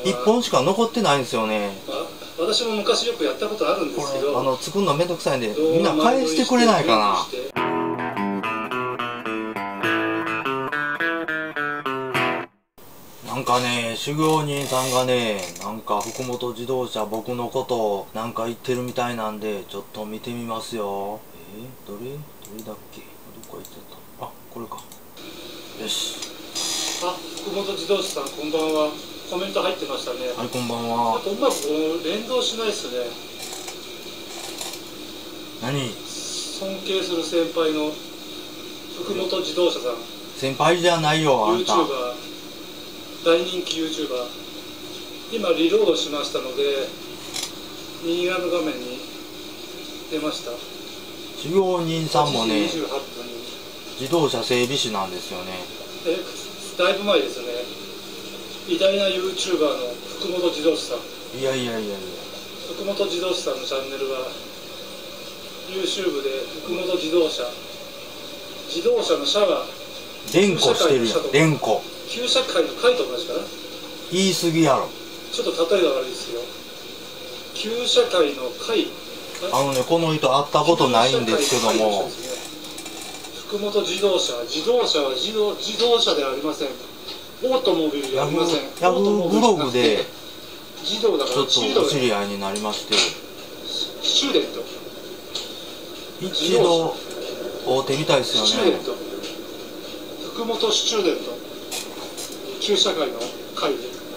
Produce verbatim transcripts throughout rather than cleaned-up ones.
いっぽんしか残ってないんですよね。 私も昔よくやったことあるんですけど、 あの作るのめんどくさいんでみんな返してくれないかな。なんかね、修行人さんがね、なんか福本自動車僕のことをなんか言ってるみたいなんで、ちょっと見てみますよ。えー、どれどれだっけ、どこ行っちゃった。あ、これか。よし。 あ、福本自動車さんこんばんは。コメント入ってましたね。 はい、こんばんは。 あとうまく連動しないっすね。 何？ 尊敬する先輩の福本自動車さん。 先輩じゃないよ、あんた。 YouTuber、大人気 YouTuber。今リロードしましたので、右側の画面に出ました。 修行人さんもね、 はちじにじゅうはっぷんに自動車整備士なんですよね。 え、だいぶ前ですね。偉大な YouTuber の福本自動車さん。 いやいやいやいや。 福本自動車さんのチャンネルは YouTube で福本自動車、自動車の車が連呼してるやん、連呼。 旧車界の会と同じかな。 言い過ぎやろ。ちょっと例えが悪いですけど、旧車界の会。 あのね、この人会ったことないんですけども、 福本自動車、自動車は自動自動車ではありません。オートモビルではありません。 ヤフーブログで自動だからちょっとお知り合いになりまして、 シューデント一度会うてみたいですよね。 シューデント、福本シューデント、旧社会の会で、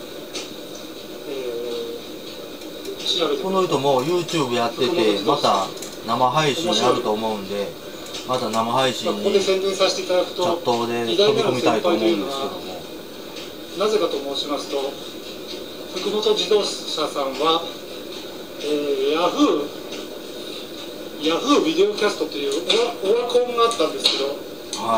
えー、調べてこの人も YouTube やってて、また生配信やると思うんで、また生配信にチャットで飛び込みたいと思うんですけども、 なぜかと申しますと、福本自動車さんは、えー、ヤフーヤフービデオキャストというオワコンがあったんですけど、 はい、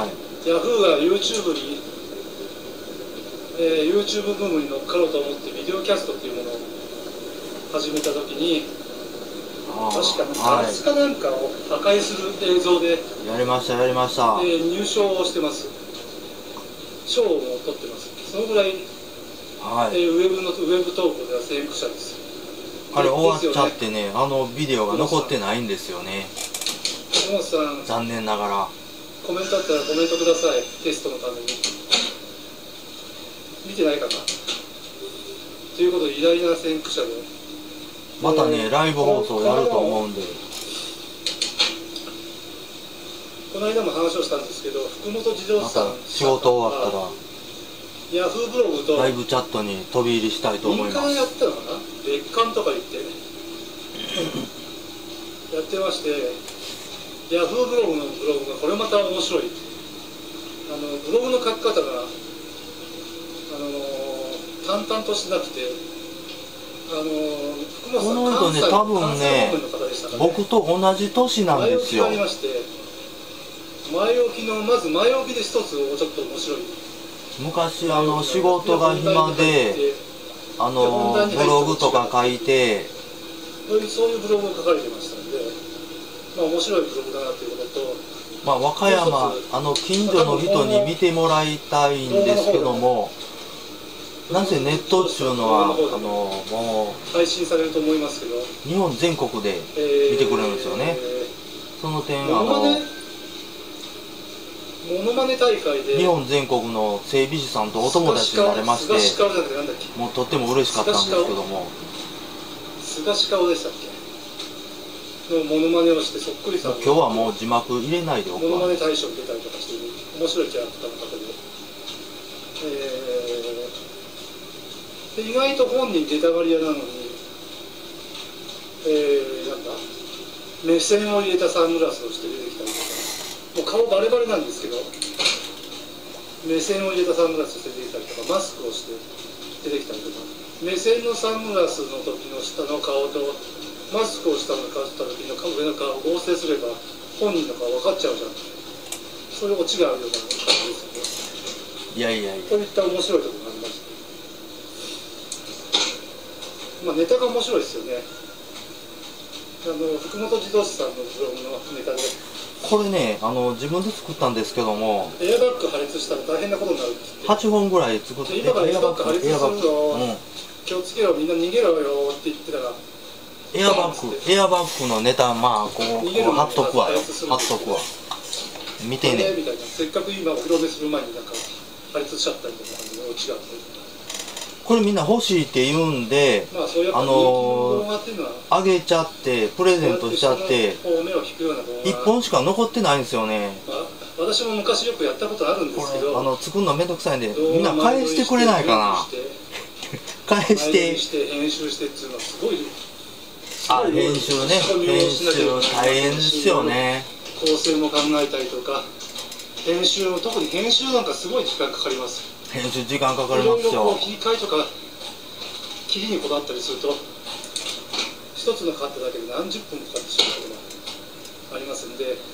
ヤフーが YouTube に、えー、YouTube ブームに乗っかろうと思ってビデオキャストというものを始めたときに、確かにガラスかなんかを破壊する映像でやりましたやりました、 えー、入賞をしてます。賞も取ってます。そのぐらい、はい、えー、ウェブのウェブ投稿では先駆者です。 あれ終わっちゃってね、あのビデオが残ってないんですよね。 福本さん、 残念ながら。 コメントあったらコメントください。テストのために。見てないかな。ということで偉大な先駆者で。 またね、ライブ放送やると思うんで。 この間も話をしたんですけど、福本自動車さん、 また仕事終わったらヤフーブログとライブチャットに飛び入りしたいと思います。 民間やったのかな、別館とか言ってやってまして、ヤフーブログのブログがこれまた面白い。あのブログの書き方があの淡々としてなくて、あの福本さん、 この人ね、多分ね、僕と同じ年なんですよ。 前置きがありまして、前置きのまず前置きで一つちょっと面白い。 昔あの仕事が暇であのブログとか書いて、 そういうブログを書かれてましたので、まあ面白いブログだなということと、 まあ和歌山あの近所の人に見てもらいたいんですけども、なぜネットっていうのはあのもう配信されると思いますけど、 日本全国で見てくれるんですよね。その点あのモノマネ大会で日本全国の整備士さんとお友達になれまして、もうとっても嬉しかったんですけども、 菅氏顔でしたっけのモノマネをしてそっくりさん、 今日はもう字幕入れないでおくわ。 モノマネ大賞に出たりとかしている面白いキャラクターの方で、えー、で意外と本人出たがり屋なのに、えー、なんだ目線を入れたサングラスをして出てきたりとか、もう顔バレバレなんですけど、目線を入れたサングラスをして出てきたりとか、マスクをして出てきたりとか、目線のサングラスの時の下の顔とマスクをしたのかした時の上の顔を合成すれば本人の顔分かっちゃうじゃん。そういうオチがあるような感じですけど、 いやいやいや、 こういった面白いところがありました。まあネタが面白いですよね。あの福本自動車さんのブログのネタで、 これね、あの自分で作ったんですけども、 エアバッグ破裂したら大変なことになるって言って、 はちほんぐらい作って、 今からエアバッグ破裂するぞ、 うん、 気をつけろみんな逃げろよって言ってたらエアバッグエアバッグのネタまあこうこう貼っとくわよ貼っとくわ見てねみたいなせっかく今お披露目する前になんか破裂しちゃったみたいな感じのオチがあってこれみんな欲しいって言うんでまあそういうあのあげちゃってプレゼントしちゃっていっぽんしか残ってないんですよね。 まあ、私も昔よくやったことあるんですけどあの作るのめんどくさいんでみんな返してくれないかな返して編集してっていうのはすごいあ編集ね編集大変ですよね。 構成も考えたりとか編集特に編集なんかすごい時間かかります。 編集時間かかりますよ。 いろいろこう切り替えとか切りにこだわったりすると一つのカットだけで何十分かかってしまうことがありますんで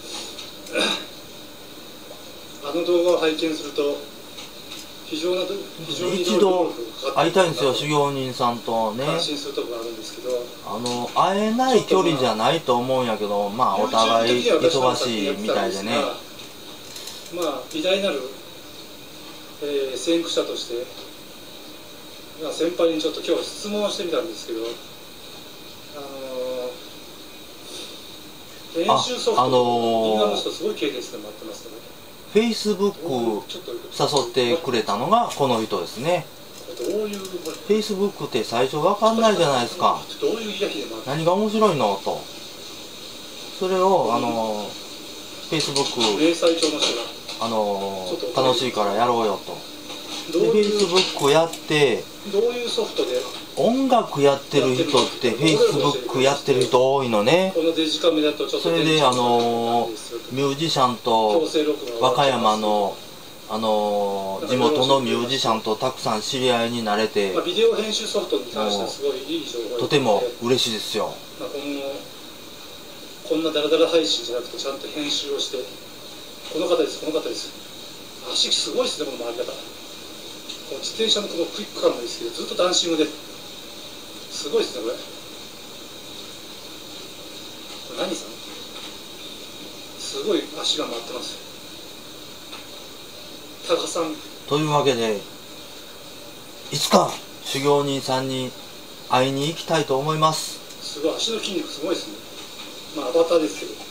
あの動画を拝見すると非常な非常に一度会いたいんですよ修行人さんとね。 安心するところがあるんですけどあの会えない距離じゃないと思うんやけどまあお互い忙しいみたいでね。 まあ偉大なる、えー、先駆者として、まあ、先輩にちょっと今日質問をしてみたんですけど、あのー、編集ソフト、 あのー、 みんなの人すごい経験してもらってますからね。 フェイスブック誘ってくれたのがこの人ですね。 どういうフェイスブックって最初わかんないじゃないですか。 どういう開きでも何が面白いのとそれをあのフェイスブック明細帳の人があの楽しいからやろうよと。でフェイスブックやってどういうソフトで音楽やってる人ってフェイスブックやってる人多いのね。 このデジカメだとちょっとそれであのミュージシャンと和歌山のあの地元のミュージシャンとたくさん知り合いになれて、 まあ、ビデオ編集ソフトに関してはすごいいい情報とても嬉しいですよ。 まあ、このこんなダラダラ配信じゃなくてちゃんと編集をしてこの方ですこの方です足すごいですねこの回り方。この自転車のこのクイック感もいいですけどずっとダンシングですごいですねこれ。これ何さんすごい足が回ってます。タカさんというわけでいつか修行人さんに会いに行きたいと思います。 すごい足の筋肉すごいですね。まあアバターですけど